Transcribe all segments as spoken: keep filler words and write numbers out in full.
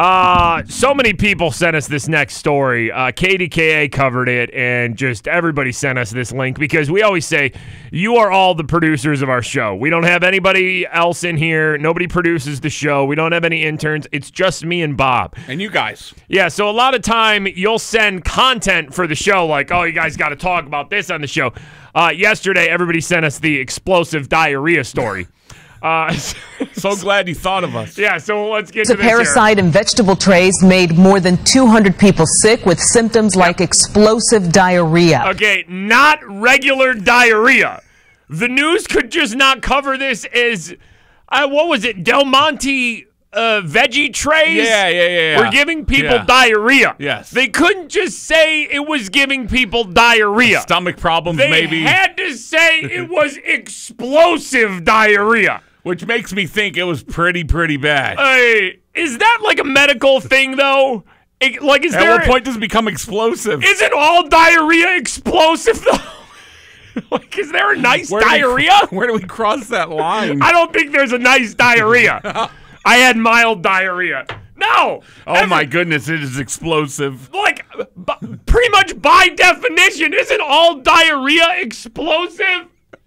Uh, so many people sent us this next story. Uh, K D K A covered it, and just everybody sent us this link because we always say, you are all the producers of our show. We don't have anybody else in here. Nobody produces the show. We don't have any interns. It's just me and Bob. And you guys. Yeah, so a lot of time you'll send content for the show like, oh, you guys got to talk about this on the show. Uh, yesterday, everybody sent us the explosive diarrhea story. Uh, so glad you thought of us. Yeah, so let's get to to this parasite here. in vegetable trays made more than two hundred people sick with symptoms like explosive diarrhea. Okay, not regular diarrhea. The news could just not cover this as, uh, what was it, Del Monte uh, veggie trays? Yeah, yeah, yeah. yeah. Were giving people yeah. diarrhea. Yes. They couldn't just say it was giving people diarrhea. Stomach problems, they maybe. They had to say it was explosive diarrhea. Which makes me think it was pretty, pretty bad. Hey, is that like a medical thing, though? It, like, is At there, what point does it become explosive? Isn't all diarrhea explosive, though? Like, is there a nice where diarrhea? Do we, where do we cross that line? I don't think there's a nice diarrhea. I had mild diarrhea. No. Oh, Every, my goodness, it is explosive. Like, b- pretty much by definition, isn't all diarrhea explosive?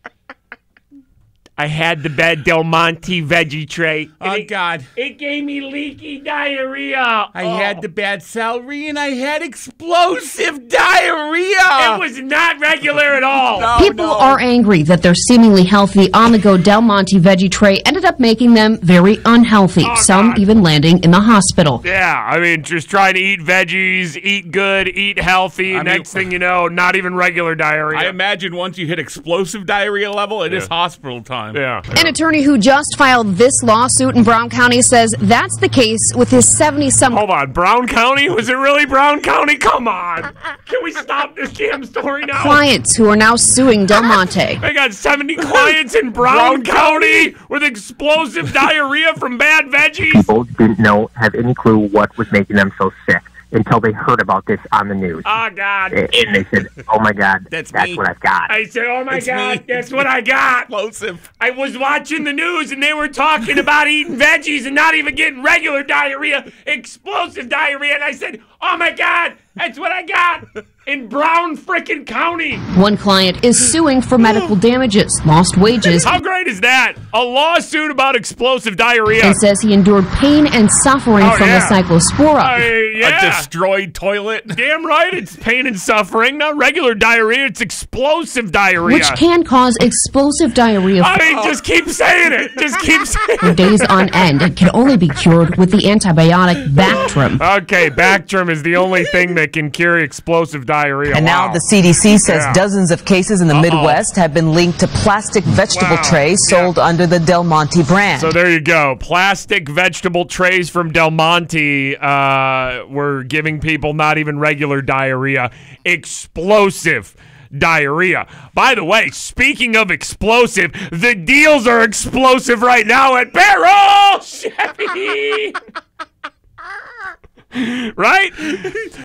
I had the bad Del Monte veggie tray. Oh, it, God. It gave me leaky diarrhea. I oh. had the bad celery, and I had explosive diarrhea. It was not regular at all. No, People no. are angry that their seemingly healthy on-the-go Del Monte veggie tray ended up making them very unhealthy, oh, some God. even landing in the hospital. Yeah, I mean, just trying to eat veggies, eat good, eat healthy. I Next mean, thing you know, not even regular diarrhea. I imagine once you hit explosive diarrhea level, it yeah. is hospital time. Yeah. An attorney who just filed this lawsuit in Brown County says that's the case with his seventy-some... Hold on, Brown County? Was it really Brown County? Come on. Can we stop this damn story now? Clients who are now suing Del Monte. They got seventy clients in Brown, Brown County, County with explosive diarrhea from bad veggies? People didn't know, have any clue what was making them so sick until they heard about this on the news. Oh, God. And they said, oh, my God, that's, that's what I've got. I said, oh, my it's God, me. that's what I got. Explosive. I was watching the news, and they were talking about eating veggies and not even getting regular diarrhea, explosive diarrhea, and I said, oh, my God, that's what I got in Brown frickin' County. One client is suing for medical damages, lost wages. How great is that? A lawsuit about explosive diarrhea. And says he endured pain and suffering oh, from yeah. the cyclospora. Uh, yeah. A destroyed toilet. Damn right, it's pain and suffering. Not regular diarrhea, it's explosive diarrhea. Which can cause explosive diarrhea. I mean, just keep saying it. Just keep saying it. For days on end. It can only be cured with the antibiotic Bactrim. Okay, Bactrim is the only thing that can cure explosive diarrhea. And wow. now the C D C says yeah. dozens of cases in the Uh-oh. Midwest have been linked to plastic vegetable wow. trays sold yeah. under the Del Monte brand. So there you go. Plastic vegetable trays from Del Monte uh, were giving people not even regular diarrhea, explosive diarrhea. By the way, speaking of explosive, the deals are explosive right now at Barrel Chevy. Right?